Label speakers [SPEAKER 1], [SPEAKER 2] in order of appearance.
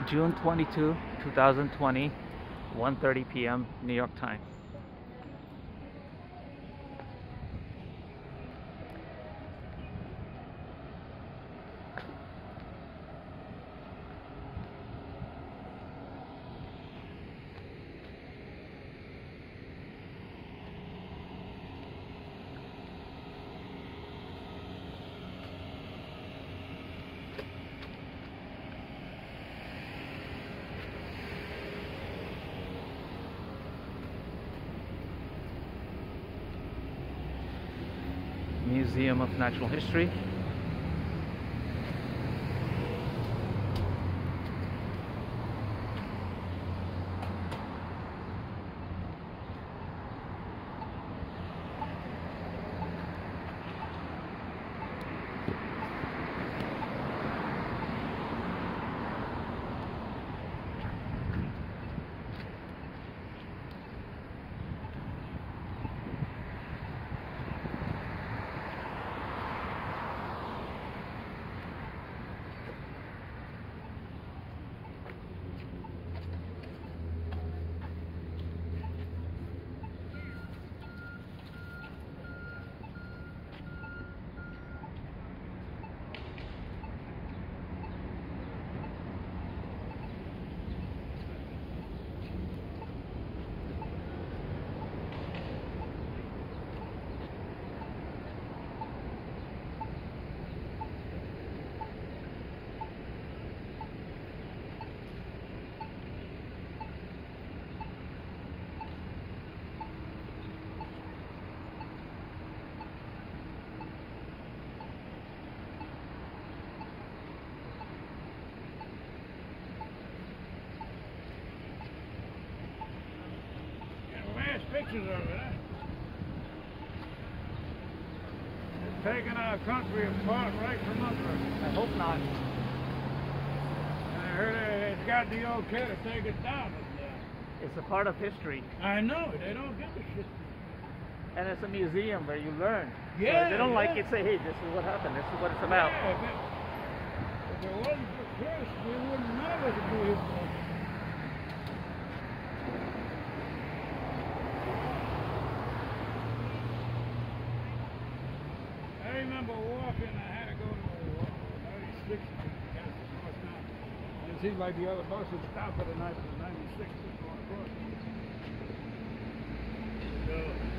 [SPEAKER 1] June 22, 2020, 1:30 p.m. New York time. Museum of Natural History.
[SPEAKER 2] Pictures of it, huh? It's taking our country apart right from under us.
[SPEAKER 1] I hope not.
[SPEAKER 2] I heard it's got the okay to take it down.
[SPEAKER 1] It's a part of history.
[SPEAKER 2] I know, they don't give a shit.
[SPEAKER 1] And it's a museum where you learn.
[SPEAKER 2] Yeah.
[SPEAKER 1] So if they don't like it, say, hey, this is what happened, this is what it's about.
[SPEAKER 2] Yeah, if it wasn't for Chris, we wouldn't know what to do here for. I remember walking, I had to go to 96 to catch the bus down. And it seemed like the other bus would stop at the 96 to go across. So